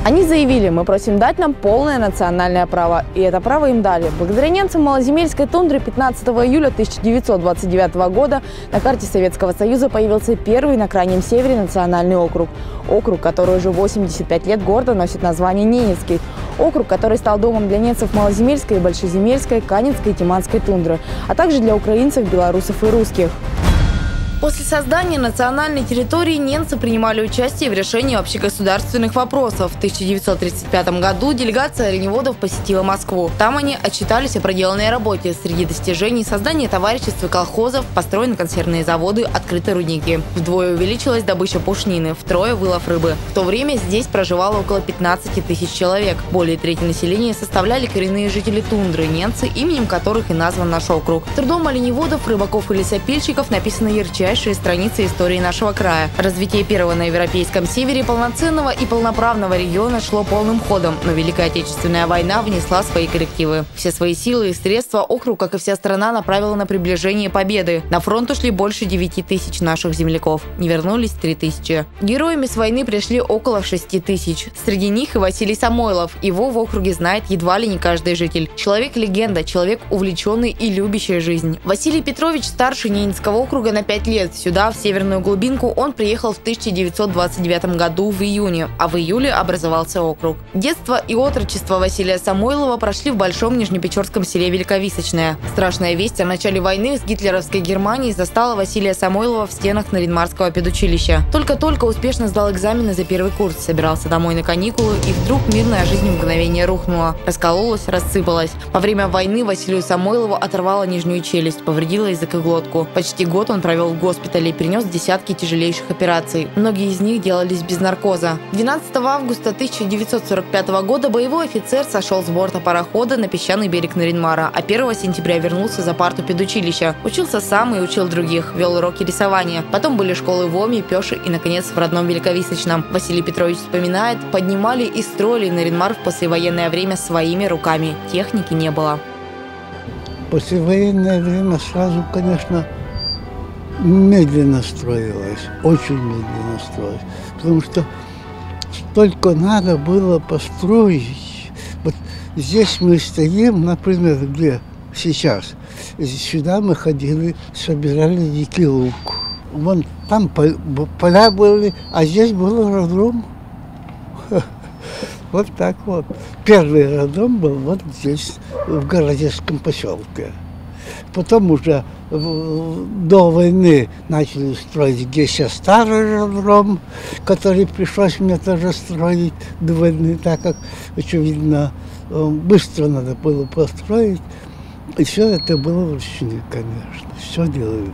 Они заявили: мы просим дать нам полное национальное право. И это право им дали. Благодаря немцам малоземельской тундры 15 июля 1929 года на карте Советского Союза появился первый на крайнем севере национальный округ. Округ, который уже 85 лет гордо носит название Ненецкий. Округ, который стал домом для немцев малоземельской, большеземельской, канинской и тиманской тундры, а также для украинцев, белорусов и русских. После создания национальной территории немцы принимали участие в решении общегосударственных вопросов. В 1935 году делегация оленеводов посетила Москву. Там они отчитались о проделанной работе. Среди достижений – создание товариществ и колхозов, построены консервные заводы, открыты рудники. Вдвое увеличилась добыча пушнины, втрое вылов рыбы. В то время здесь проживало около 15 тысяч человек. Более трети населения составляли коренные жители тундры, немцы, именем которых и назван наш округ. Трудом оленеводов, рыбаков и лесопильщиков написано ярчайшее страницы истории нашего края. Развитие первого на Европейском севере полноценного и полноправного региона шло полным ходом, но Великая Отечественная война внесла свои коррективы. Все свои силы и средства округ, как и вся страна, направила на приближение победы. На фронт ушли больше 9 тысяч наших земляков. Не вернулись 3 тысячи. Героями с войны пришли около 6 тысяч. Среди них и Василий Самойлов. Его в округе знает едва ли не каждый житель. Человек-легенда, человек увлеченный и любящий жизнь. Василий Петрович старше Ненецкого округа на 5 лет. Сюда, в северную глубинку, он приехал в 1929 году в июне, а в июле образовался округ. Детство и отрочество Василия Самойлова прошли в большом нижнепечорском селе Великовисочное. Страшная весть о начале войны с гитлеровской Германией застала Василия Самойлова в стенах Наринмарского педучилища. Только-только успешно сдал экзамены за первый курс, собирался домой на каникулы, и вдруг мирная жизнь в мгновение рухнула, раскололась, рассыпалась. Во время войны Василию Самойлову оторвало нижнюю челюсть, повредило язык и глотку. Почти год он провел в госпитале и перенес десятки тяжелейших операций. Многие из них делались без наркоза. 12 августа 1945 года боевой офицер сошел с борта парохода на песчаный берег Наринмара, а 1 сентября вернулся за парту педучилища. Учился сам и учил других, вел уроки рисования. Потом были школы в Оме, Пеше и, наконец, в родном Великовисочном. Василий Петрович вспоминает: поднимали и строили Наринмар в послевоенное время своими руками. Техники не было. Послевоенное время сразу, конечно, медленно строилась, очень медленно строилась, потому что столько надо было построить. Вот здесь мы стоим, например, где сейчас. Сюда мы ходили, собирали дикий лук. Вон там поля были, а здесь был роддом. Вот так вот. Первый роддом был вот здесь, в Городецком поселке. Потом уже до войны начали строить, где сейчас старый роддом, который пришлось мне тоже строить до войны, так как, очевидно, быстро надо было построить. И все это было вручную, конечно. Все делали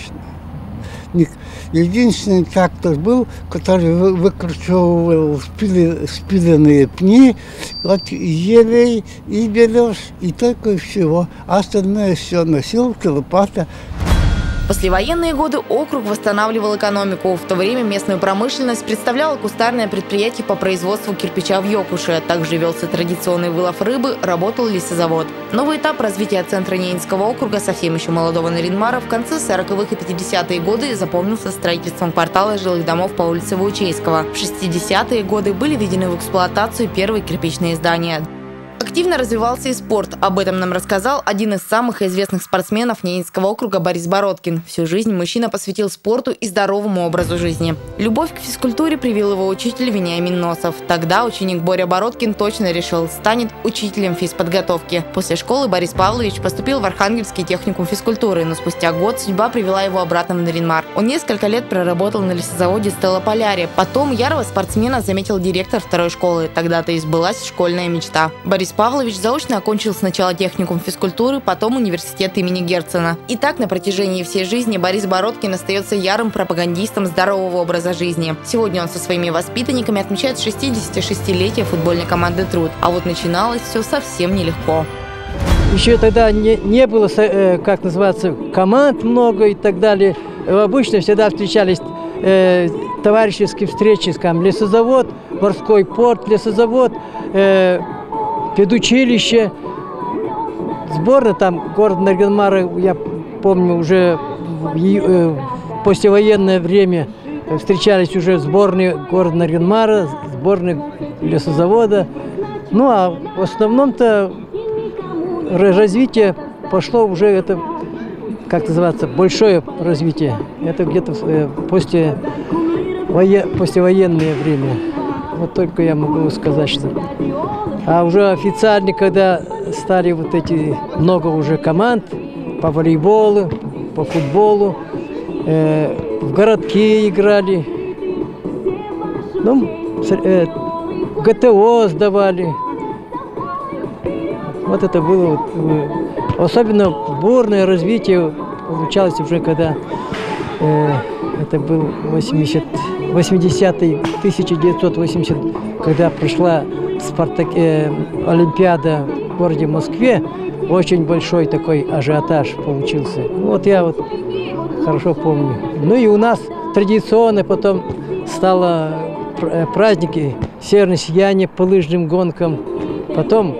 вручную. Единственный трактор был, который выкручивал спиленные пни от елей и берез, и только всего. А остальное все носилки, лопата. В послевоенные годы округ восстанавливал экономику. В то время местную промышленность представляло кустарное предприятие по производству кирпича в Йокуше. Также велся традиционный вылов рыбы, работал лесозавод. Новый этап развития центра Ненецкого округа, совсем еще молодого Наринмара, в конце 40-х и 50-е годы запомнился строительством квартала жилых домов по улице Ваучейского. В 60-е годы были введены в эксплуатацию первые кирпичные здания. Активно развивался и спорт. Об этом нам рассказал один из самых известных спортсменов Ненецкого округа Борис Бородкин. Всю жизнь мужчина посвятил спорту и здоровому образу жизни. Любовь к физкультуре привил его учитель Вениамин Носов. Тогда ученик Боря Бородкин точно решил, станет учителем физподготовки. После школы Борис Павлович поступил в Архангельский техникум физкультуры, но спустя год судьба привела его обратно в Наринмар. Он несколько лет проработал на лесозаводе «Стелла Поляри». Потом ярого спортсмена заметил директор второй школы. Тогда-то и сбылась школьная мечта. Борис Павлович заочно окончил сначала техникум физкультуры, потом университет имени Герцена. И так на протяжении всей жизни Борис Бородкин остается ярым пропагандистом здорового образа жизни. Сегодня он со своими воспитанниками отмечает 66-летие футбольной команды «Труд». А вот начиналось все совсем нелегко. Еще тогда не было, как называется, команд много и так далее. Обычно всегда встречались товарищеские встречи, скажем, лесозавод, морской порт, лесозавод, педучилище, сборная там, город Наринмара, я помню, уже в послевоенное время встречались уже сборные города Наринмара, сборные лесозавода. Ну а в основном-то развитие пошло уже, это, как называется, большое развитие. Это где-то послевоенное время. Вот только я могу сказать, что... А уже официально, когда стали вот эти много уже команд по волейболу, по футболу, в городке играли, ну, ГТО сдавали. Вот это было, особенно бурное развитие получалось уже, когда это был 80-й, 1980, когда прошла Олимпиада в городе Москве, очень большой такой ажиотаж получился. Вот я вот хорошо помню. Ну и у нас традиционно потом стало праздники «Северное сияние» по лыжным гонкам, потом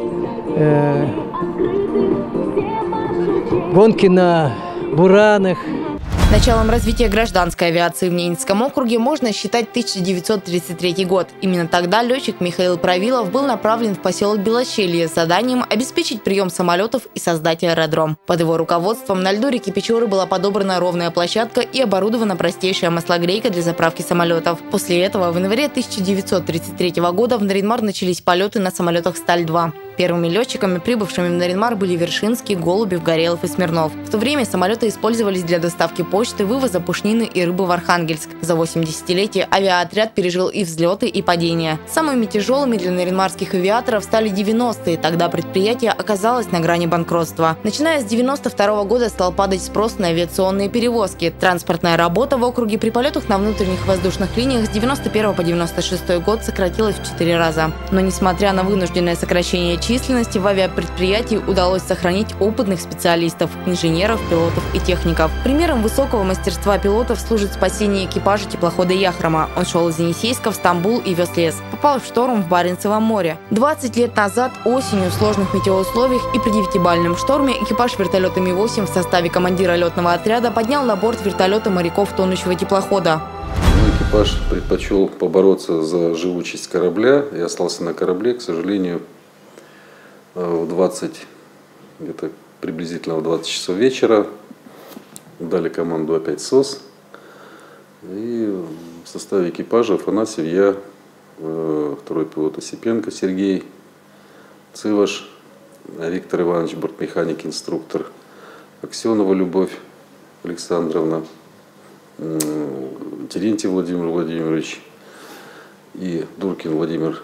гонки на буранах. Началом развития гражданской авиации в Ненецком округе можно считать 1933 год. Именно тогда летчик Михаил Правилов был направлен в поселок Белощелье с заданием обеспечить прием самолетов и создать аэродром. Под его руководством на льду реки Печоры была подобрана ровная площадка и оборудована простейшая маслогрейка для заправки самолетов. После этого в январе 1933 года в Наринмар начались полеты на самолетах «Сталь-2». Первыми летчиками, прибывшими в Наринмар, были Вершинский, Голубев, Горелов и Смирнов. В то время самолеты использовались для доставки почты, вывоза пушнины и рыбы в Архангельск. За 80-летие авиаотряд пережил и взлеты, и падения. Самыми тяжелыми для наринмарских авиаторов стали 90-е. Тогда предприятие оказалось на грани банкротства. Начиная с 92 года стал падать спрос на авиационные перевозки. Транспортная работа в округе при полетах на внутренних воздушных линиях с 91 по 96 год сократилась в 4 раза. Но несмотря на вынужденное сокращение численности, в авиапредприятии удалось сохранить опытных специалистов, инженеров, пилотов и техников. Примером высокого мастерства пилотов служит спасение экипажа теплохода «Яхрома». Он шел из Енисейска в Стамбул и вез лес. Попал в шторм в Баренцевом море. 20 лет назад, осенью, в сложных метеоусловиях и при 9-бальном шторме экипаж вертолета Ми-8 в составе командира летного отряда поднял на борт вертолета моряков тонущего теплохода. Экипаж предпочел побороться за живучесть корабля и остался на корабле. К сожалению, где-то приблизительно в 20 часов вечера дали команду опять СОС. И в составе экипажа Афанасьев, я, второй пилот Осипенко Сергей, Цываш, Виктор Иванович, бортмеханик, инструктор, Аксенова Любовь Александровна, Терентьев Владимир Владимирович и Дуркин Владимир.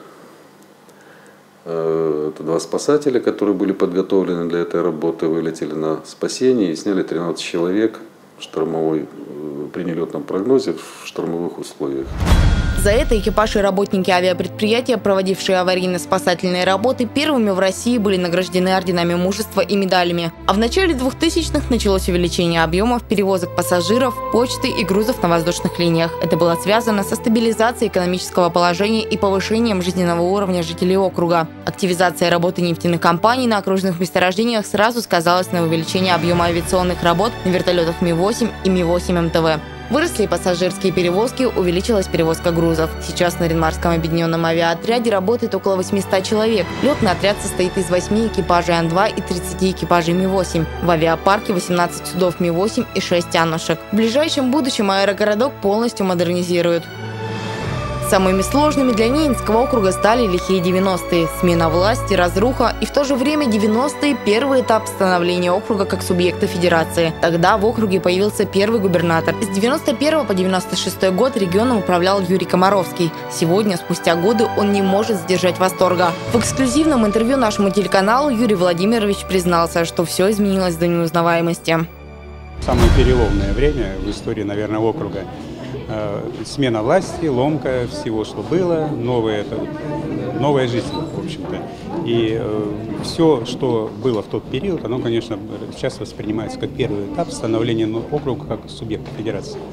Это 2 спасателя, которые были подготовлены для этой работы, вылетели на спасение и сняли 13 человек при нелетном прогнозе в штормовых условиях. За это экипаж и работники авиапредприятия, проводившие аварийно-спасательные работы, первыми в России были награждены орденами мужества и медалями. А в начале 2000-х началось увеличение объемов перевозок пассажиров, почты и грузов на воздушных линиях. Это было связано со стабилизацией экономического положения и повышением жизненного уровня жителей округа. Активизация работы нефтяных компаний на окружных месторождениях сразу сказалась на увеличении объема авиационных работ на вертолетах Ми-8 и Ми-8 МТВ. Выросли пассажирские перевозки, увеличилась перевозка грузов. Сейчас в Наринмарском объединенном авиаотряде работает около 800 человек. Летный отряд состоит из 8 экипажей Ан-2 и 30 экипажей Ми-8. В авиапарке 18 судов Ми-8 и 6 Аннушек. В ближайшем будущем аэрогородок полностью модернизируют. Самыми сложными для Ненецкого округа стали лихие 90-е. Смена власти, разруха и в то же время 90-е – первый этап становления округа как субъекта федерации. Тогда в округе появился первый губернатор. С 91 по 96 год регионом управлял Юрий Комаровский. Сегодня, спустя годы, он не может сдержать восторга. В эксклюзивном интервью нашему телеканалу Юрий Владимирович признался, что все изменилось до неузнаваемости. Самое переломное время в истории, наверное, округа. Смена власти, ломка всего, что было, новая жизнь, в общем-то. И все, что было в тот период, оно, конечно, сейчас воспринимается как первый этап становления округа как субъекта федерации.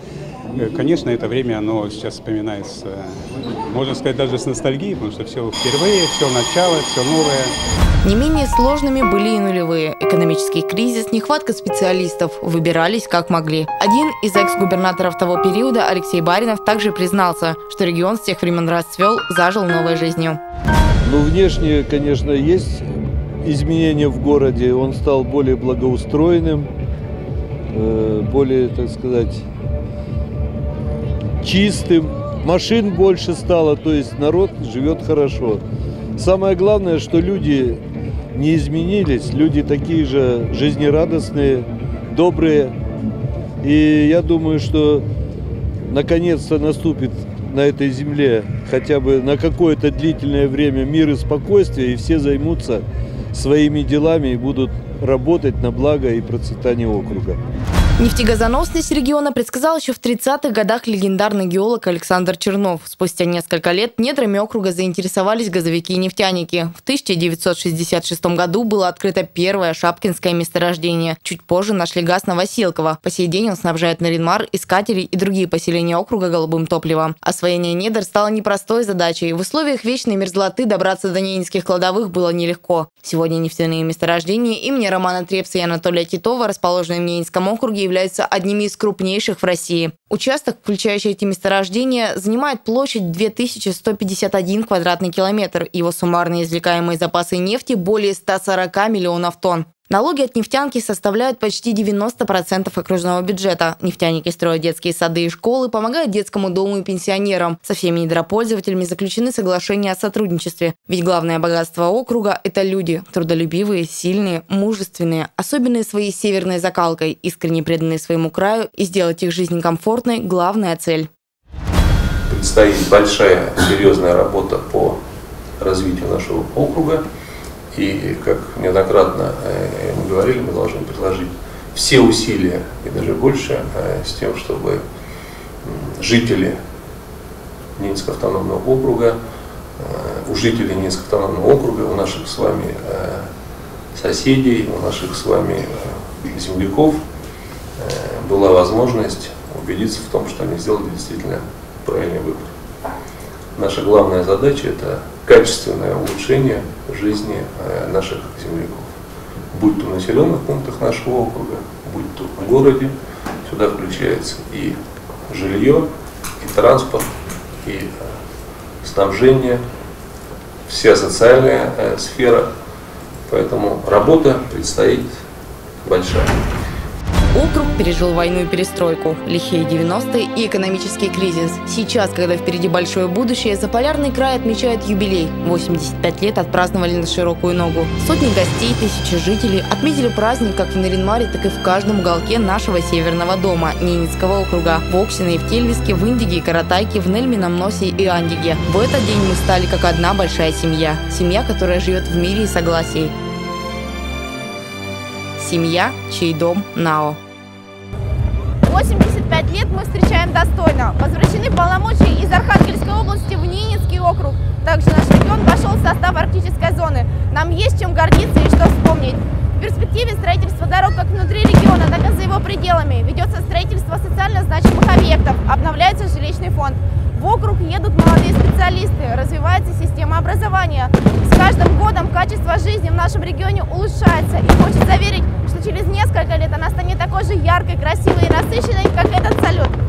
конечно, это время, оно сейчас вспоминается, можно сказать, даже с ностальгией, потому что все впервые, все начало, все новое. Не менее сложными были и нулевые. Экономический кризис, нехватка специалистов. Выбирались как могли. Один из экс-губернаторов того периода, Алексей Баринов, также признался, что регион с тех времен расцвел, зажил новой жизнью. Ну, внешне, конечно, есть изменения в городе. Он стал более благоустроенным, более, так сказать, чистым. Машин больше стало, то есть народ живет хорошо. Самое главное, что люди не изменились, люди такие же жизнерадостные, добрые. И я думаю, что наконец-то наступит на этой земле хотя бы на какое-то длительное время мир и спокойствие, и все займутся своими делами и будут работать на благо и процветание округа. Нефтегазоносность региона предсказал еще в 30-х годах легендарный геолог Александр Чернов. Спустя несколько лет недрами округа заинтересовались газовики и нефтяники. В 1966 году было открыто первое шапкинское месторождение. Чуть позже нашли газ Новоселково. По сей день он снабжает Наринмар, Искателей и другие поселения округа голубым топливом. Освоение недр стало непростой задачей. В условиях вечной мерзлоты добраться до ненецких кладовых было нелегко. Сегодня нефтяные месторождения имени Романа Трепса и Анатолия Титова, расположенные в Ненецком округе, являются одними из крупнейших в России. Участок, включающий эти месторождения, занимает площадь 2151 квадратный километр. Его суммарные извлекаемые запасы нефти более 140 миллионов тонн. Налоги от нефтянки составляют почти 90% окружного бюджета. Нефтяники строят детские сады и школы, помогают детскому дому и пенсионерам. Со всеми недропользователями заключены соглашения о сотрудничестве. Ведь главное богатство округа – это люди. Трудолюбивые, сильные, мужественные, особенные своей северной закалкой, искренне преданные своему краю, и сделать их жизнь комфортной – главная цель. Предстоит большая, серьезная работа по развитию нашего округа. И, как неоднократно мы говорили, мы должны приложить все усилия, и даже больше, с тем, чтобы жители Ненецкого автономного округа, у жителей Ненецкого автономного округа, у наших с вами соседей, у наших с вами земляков была возможность убедиться в том, что они сделали действительно правильный выбор. Наша главная задача – это качественное улучшение жизни наших земляков. Будь то в населенных пунктах нашего округа, будь то в городе, сюда включается и жилье, и транспорт, и снабжение, вся социальная сфера. Поэтому работа предстоит большая. Округ пережил войну и перестройку, лихие 90-е и экономический кризис. Сейчас, когда впереди большое будущее, Заполярный край отмечает юбилей. 85 лет отпраздновали на широкую ногу. Сотни гостей, тысячи жителей отметили праздник как в Наринмаре, так и в каждом уголке нашего северного дома, Ненецкого округа. В Оксино и в Тельвиске, в Индиге и Каратайке, в Нельмином Носе и Андиге. В этот день мы стали как одна большая семья. Семья, которая живет в мире и согласии. Семья, чей дом НАО. 85 лет мы встречаем достойно. Возвращены полномочия из Архангельской области в Ненецкий округ. Также наш регион вошел в состав арктической зоны. Нам есть чем гордиться и что вспомнить. В перспективе строительство дорог как внутри региона, так и за его пределами. Ведется строительство социально значимых объектов, обновляется жилищный фонд. В округ едут молодые специалисты, развивается система образования. С каждым годом качество жизни в нашем регионе улучшается. И хочется верить, что через несколько лет она станет такой же яркой, красивой и насыщенной, как этот салют.